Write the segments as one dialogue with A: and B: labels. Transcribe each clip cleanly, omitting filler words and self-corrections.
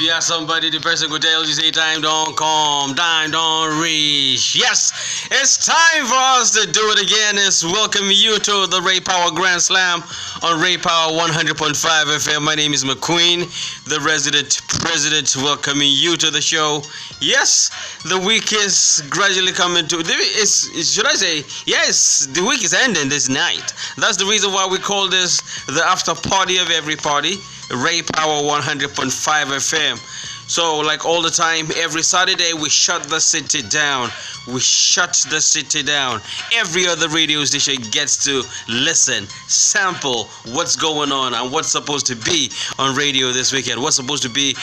A: Yeah, somebody, the person could tell you, say, time don't come, time don't reach. Yes, it's time for us to do it again. It's welcome you to the Ray Power Grand Slam on Ray Power 100.5 FM. My name is McQueen, the resident president, welcoming you to the show. Yes, the week is gradually coming to, should I say, yes, the week is ending this night. That's the reason why we call this the after party of every party. Ray Power 100.5 FM. So, like all the time, every Saturday we shut the city down. We shut the city down. Every other radio station gets to listen, sample what's going on and what's supposed to be on radio this weekend. What's supposed to be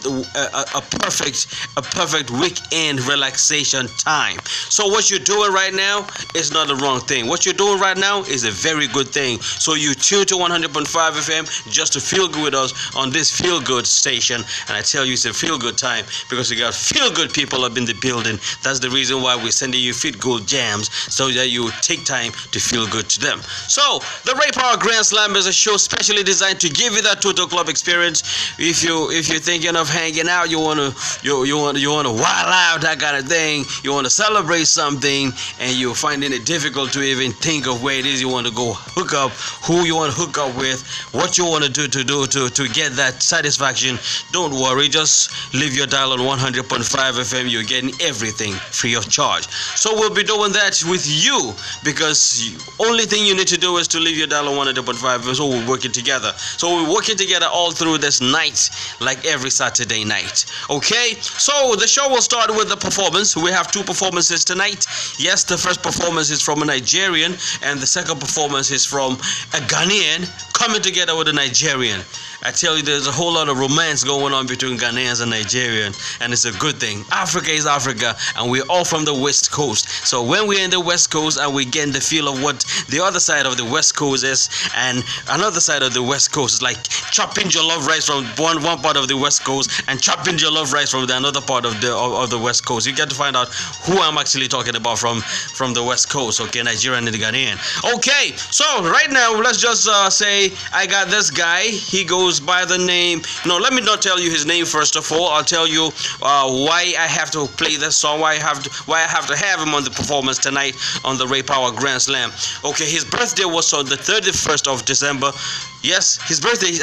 A: a perfect weekend relaxation time. So what you're doing right now is not the wrong thing. What you're doing right now is a very good thing. So you tune to 100.5 FM just to feel good with us on this feel good station. And I tell you, it's a feel good time because we got feel good people up in the building. That's the reason why we're sending you Fit Good jams so that you take time to feel good to them. So the Ray Power Grand Slam is a show specially designed to give you that total club experience. If you're thinking of hanging out, you wanna wild out, that kind of thing, you want to celebrate something and you're finding it difficult to even think of where it is you want to go hook up, who you want to hook up with, what you want to do to get that satisfaction, don't worry, just leave your dial on 100.5 FM. You're getting everything free of charge. So we'll be doing that with you because only thing you need to do is to leave your dial on 100.5. So we're working together. So we're working together all through this night, like every Saturday night. Okay, so the show will start with the performance. We have two performances tonight. Yes, the first performance is from a Nigerian and the second performance is from a Ghanaian coming together with a Nigerian. I tell you, there's a whole lot of romance going on between Ghanaians and Nigerians, and it's a good thing. Africa is Africa, and we're all from the West Coast. So when we're in the West Coast and we get the feel of what the other side of the West Coast is, and another side of the West Coast is like chopping jollof rice from one part of the West Coast and chopping jollof rice from the another part of the West Coast. You get to find out who I'm actually talking about from the West Coast. Okay, Nigerian and the Ghanaian. Okay, so right now let's just say I got this guy. He goes by the name, no, let me not tell you his name first of all. I'll tell you why I have to play this song, why I have to have him on the performance tonight on the Ray Power Grand Slam. Okay, his birthday was on the 31st of December. Yes, his birthday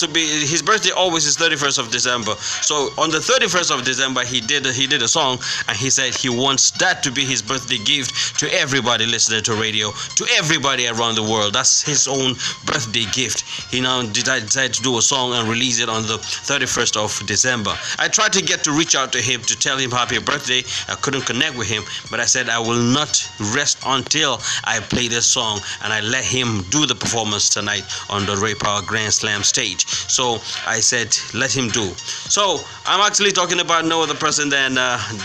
A: always is 31st of December. So on the 31st of December he did a song and he said he wants that to be his birthday gift to everybody listening to radio, to everybody around the world. That's his own birthday gift. He now decided to do a song and release it on the 31st of December. I tried to reach out to him to tell him happy birthday. I couldn't connect with him, but I said I will not rest until I play this song and I let him do the performance tonight on the Ray Power Grand Slam stage. So I said let him do. So I'm actually talking about no other person than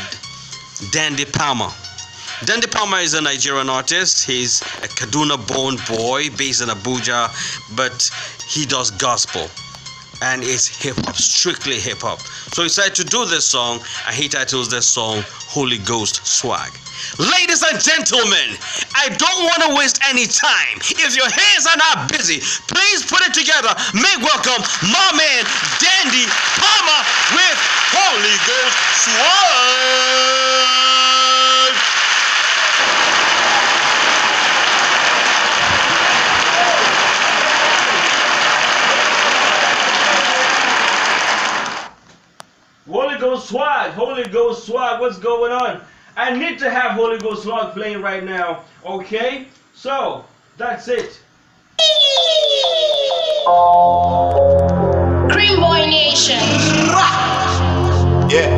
A: Dandy Palmer. Dandy Palmer is a Nigerian artist. He's a Kaduna-born boy based in Abuja, but he does gospel and it's hip-hop, strictly hip-hop. So he decided to do this song and he titles this song Holy Ghost Swag. Ladies and gentlemen, I don't want to waste any time. If your hands are not busy, please put it together. Make welcome my man Dandy Palmer with Holy Ghost Swag. Holy Ghost Swag, what's going on? I need to have Holy Ghost Swag playing right now, okay? So, that's it.
B: Cream Boy Nation.
C: Yeah.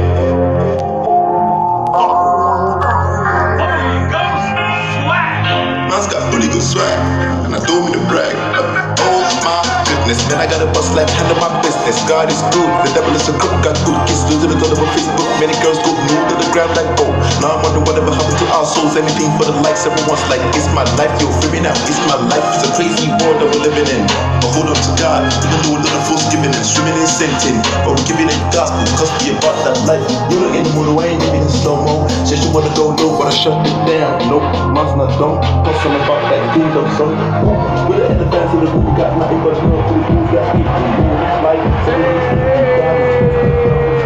A: Holy Ghost Swag.
C: Man's got Holy Ghost Swag, and I don't mean to brag. Oh my goodness, man, I got a bust like handle my business. God is good, the devil is a crook. Got good kids, losing it all over Facebook. Many girls go nude to the ground like oh. Now I'm wondering whatever happened to our souls. Anything for the likes, everyone's like, it's my life, yo, free me now. It's my life, it's a crazy world that we're living in. But hold on to God, even though a lot of folks giving and swimming in sinting, but we're giving it gospel, cause we about that life. You don't get the mood, I ain't living in slow-mo. Said she wanna go low, but I shut it down. Nope, man's not dumb, cause I'm about that kingdom, son. With the end of fans in the room, got nothing but love for the fools that eat. Like,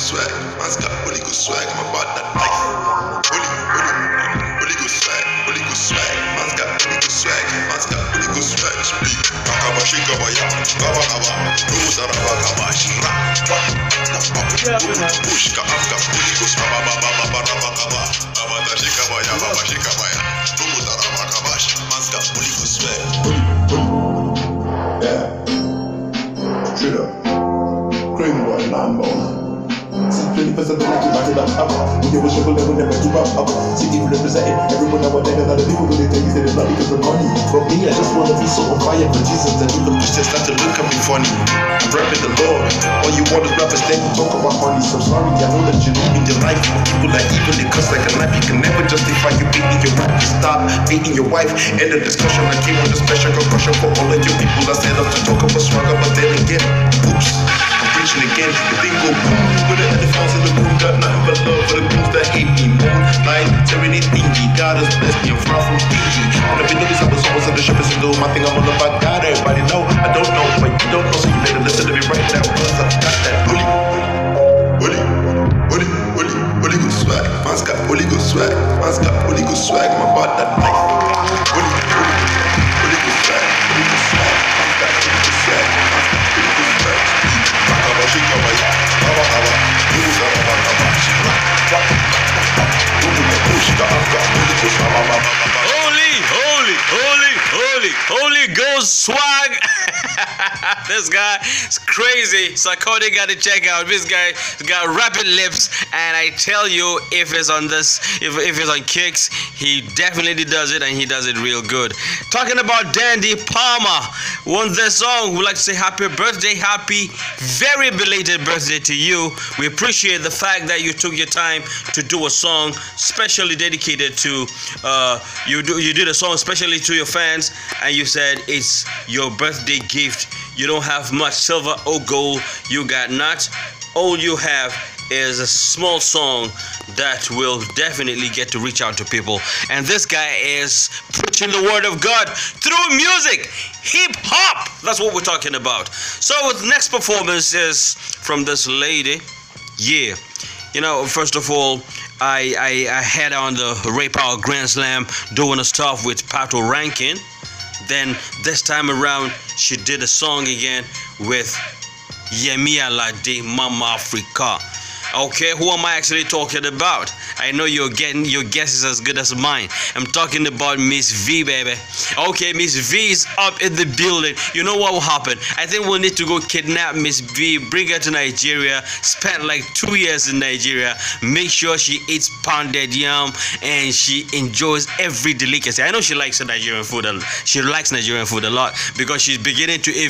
C: swag. Man's got Holy Ghost swag. I'm about that life. Holy Ghost swag. Holy Ghost swag. Man's got Holy Ghost swag. Man's got Holy Ghost swag. Speak. Rakaba shikaba ya. Kaba kaba. Rusa rakaba shira. Push ka afka Holy Ghost. Baba baba baba rakaba. Baba shikaba ya. Baba shikaba ya. Rusa rakaba. Man's got Holy Ghost swag. Yeah. Straight up. Crazy boy, Lambo. See 20% of the people back it up. When you wish you could never keep up. See people representing everyone that niggas other people really think they love because of money. But me, I just wanna be so on fire for Jesus that even Christians start to look at me funny. I'm rapping the Lord. All you want is rappers then talk about money. So sorry, I know that you're living your life. People like evil, they cuss like a knife. You can never justify you beating your wife. You stop beating your wife. End of discussion. I came on the special concussion for all of you people that stand up to talk about swagger, but then again, oops. Preaching again, if they go boom with the elephants in the room, got nothing but love for the goons that hate me. Moonlight, tearing it dingy, God has blessed me, I'm far from stingy. Wanna be noticed, I was always at the shop and do my thing, I'm all about God. Everybody know, I don't know, but you don't know, so you better listen to me right now, cause I got that Holy Ghost swag. Man's got Holy Ghost swag. Man's got Holy Ghost swag. I'm about that life. Holy Ghost swag. Holy Ghost swag. Man's got Holy Ghost swag. Man's got Holy Ghost swag.
A: Holy Ghost swag. This guy is crazy. Sarkodie got to check out. This guy got rapid lips, and I tell you, if it's on this, if it's on kicks, he definitely does it, and he does it real good. Talking about Dandy Palmer, won this song. We'd like to say happy birthday, happy, very belated birthday to you. We appreciate the fact that you took your time to do a song specially dedicated to you did a song especially to your fans, and you said it's your birthday gift. You don't have much silver or gold, you got not. All you have is a small song that will definitely get to reach out to people, and this guy is preaching the word of God through music, hip hop. That's what we're talking about. So the next performance is from this lady. Yeah, you know, first of all, I had on the Ray Power Grand Slam doing a stuff with Pato Rankin. Then this time around, she did a song again with Yemi Alade, Mama Africa. Okay, who am I actually talking about? I know your guess is as good as mine. I'm talking about Miss V, baby. Okay, Miss V is up in the building. You know what will happen? I think we'll need to go kidnap Miss V, bring her to Nigeria, spend like 2 years in Nigeria, make sure she eats pounded yam and she enjoys every delicacy. I know she likes Nigerian food. She likes Nigerian food a lot because she's beginning to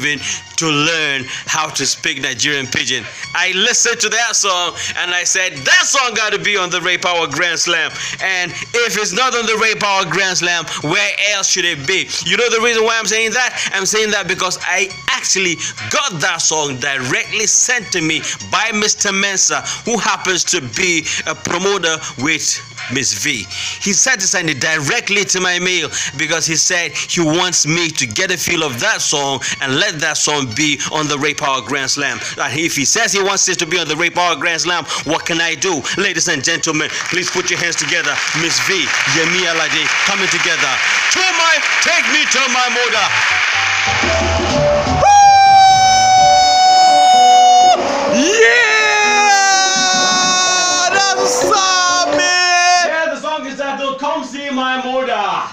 A: learn how to speak Nigerian pidgin. I listened to that song and I said, that song got to be on the Ray Power Grand Slam. And if it's not on the Ray Power Grand Slam, where else should it be? You know the reason why I'm saying that? I'm saying that because I actually got that song directly sent to me by Mr. Mensa, who happens to be a promoter with Miss V. He said to send it directly to my mail because he said he wants me to get a feel of that song and let that song be on the Ray Power Grand Slam. And if he says he wants it to be on the Ray Power Grand Slam, what can I do? Ladies and gentlemen, please put your hands together. Miss V, Yemi Alade coming together. Take me to my mother. Yeah, that's up, man. Yeah, the song is titled "Come See My Mother."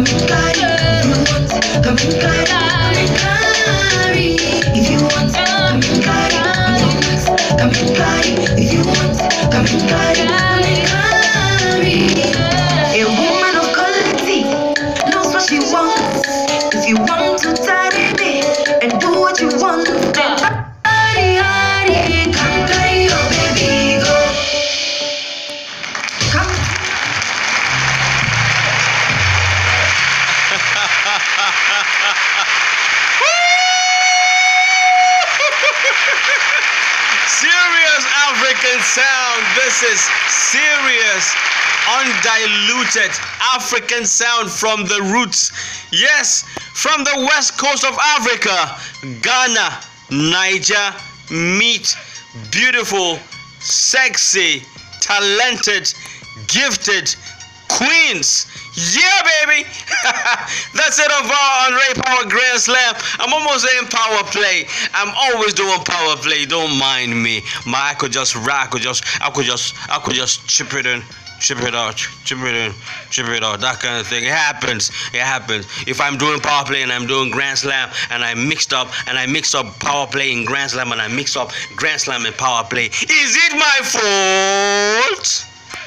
B: come and carry. If you want, come and carry. If you want, come and carry. Come and carry. If you want, come and carry. A woman of quality knows what she wants. If you want to tidy it and do what you want, then party, come carry your baby, go. Come.
A: Serious African sound. This is serious, undiluted African sound from the roots. Yes, from the west coast of Africa, Ghana, Niger, meet beautiful, sexy, talented, gifted queens. Yeah, baby. That's it on Ray Power Grand Slam. I'm almost saying power play. I'm always doing power play. Don't mind me. I could just rock. I could just chip it in. Chip it out, that kind of thing. It happens. If I'm doing power play and I'm doing Grand Slam and I mix up power play and Grand Slam and I mix up Grand Slam and power play, is it my fault?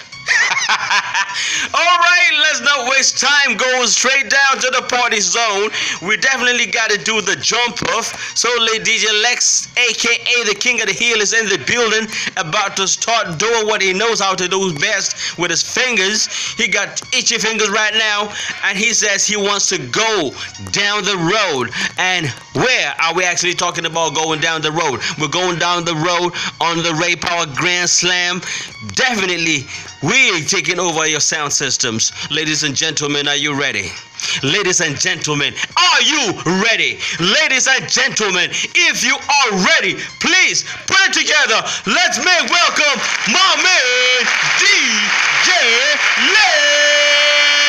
A: Alright, let's not waste time. Go straight down to the party zone. We definitely got to do the jump off. So DJ Lex, aka the King of the Hill, is in the building, about to start doing what he knows how to do best with his fingers. He got itchy fingers right now, and he says he wants to go down the road. And where are we actually talking about going down the road? We're going down the road on the Ray Power Grand Slam. Definitely, we're taking over your sound systems. Ladies and gentlemen, are you ready? Ladies and gentlemen, are you ready? Ladies and gentlemen, if you are ready, please put it together. Let's make welcome my man, DJ Lex.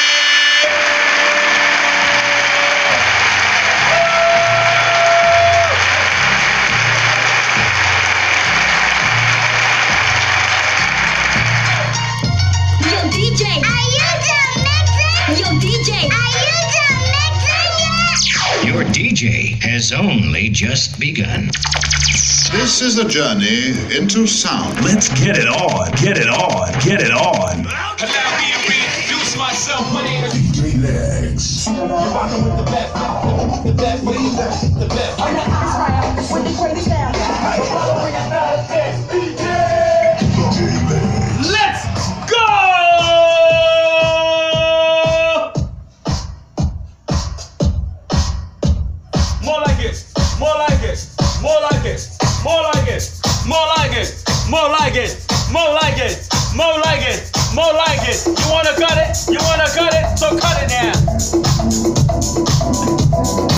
D: Your DJ has only just begun.
E: This is a journey into sound.
F: Let's get it on, get it on, get it on.
G: Allow me to reintroduce myself. My name is
E: DJ Lex.
G: You're rocking with the best. The best. The best. I'm not Israel with the greatest sound.
A: Let's go! More like it, more like it, more like it, more like it, more like it, more like it, more like it, more like it, more like it. You wanna cut it? You wanna cut it? So cut it now.